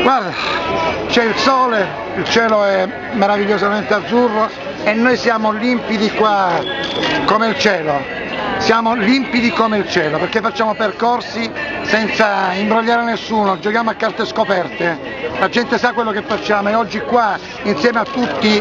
Guarda, c'è il sole, il cielo è meravigliosamente azzurro e noi siamo limpidi qua come il cielo, siamo limpidi come il cielo perché facciamo percorsi senza imbrogliare nessuno, giochiamo a carte scoperte, la gente sa quello che facciamo e oggi qua insieme a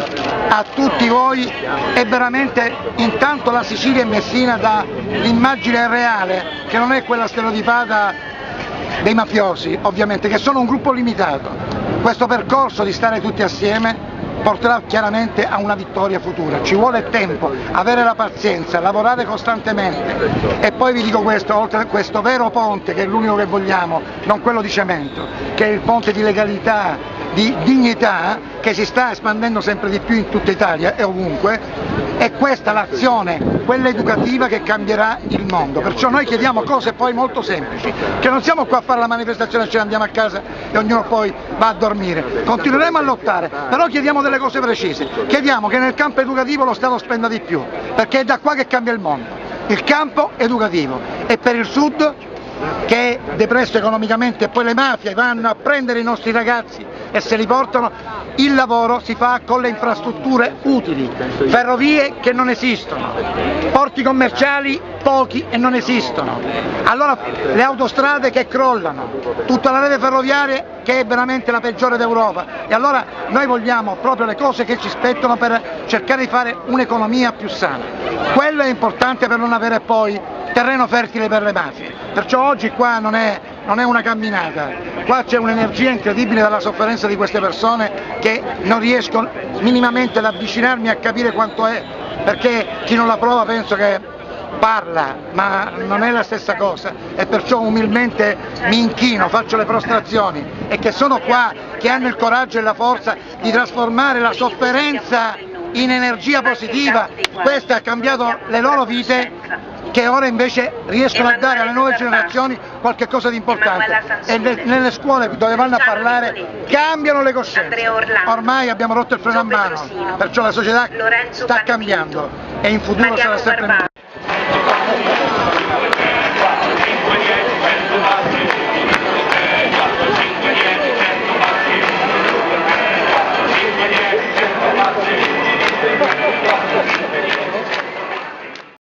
tutti voi è veramente, intanto la Sicilia e Messina dà l'immagine reale che non è quella stereotipata dei mafiosi, ovviamente, che sono un gruppo limitato. Questo percorso di stare tutti assieme porterà chiaramente a una vittoria futura, ci vuole tempo, avere la pazienza, lavorare costantemente e poi vi dico questo, oltre a questo vero ponte che è l'unico che vogliamo, non quello di cemento, che è il ponte di legalità, di dignità che si sta espandendo sempre di più in tutta Italia e ovunque, è questa l'azione, quella educativa che cambierà il mondo, perciò noi chiediamo cose poi molto semplici, che non siamo qua a fare la manifestazione e ce ne andiamo a casa e ognuno poi va a dormire, continueremo a lottare, però chiediamo delle cose precise, chiediamo che nel campo educativo lo Stato spenda di più, perché è da qua che cambia il mondo, il campo educativo, e per il Sud che è depresso economicamente e poi le mafie vanno a prendere i nostri ragazzi e se li portano, il lavoro si fa con le infrastrutture utili, ferrovie che non esistono, porti commerciali pochi e non esistono, allora le autostrade che crollano, tutta la rete ferroviaria che è veramente la peggiore d'Europa e allora noi vogliamo proprio le cose che ci spettano per cercare di fare un'economia più sana, quello è importante per non avere poi terreno fertile per le mafie, perciò oggi qua non è una camminata, qua c'è un'energia incredibile dalla sofferenza di queste persone che non riesco minimamente ad avvicinarmi a capire quanto è, perché chi non la prova penso che parla, ma non è la stessa cosa e perciò umilmente mi inchino, faccio le prostrazioni e che sono qua, che hanno il coraggio e la forza di trasformare la sofferenza in energia positiva, questo ha cambiato le loro vite che ora invece riescono a dare alle nuove generazioni qualche cosa di importante e nelle scuole dove vanno a parlare cambiano le coscienze, ormai abbiamo rotto il freno a mano, perciò la società sta cambiando e in futuro sarà sempre meglio.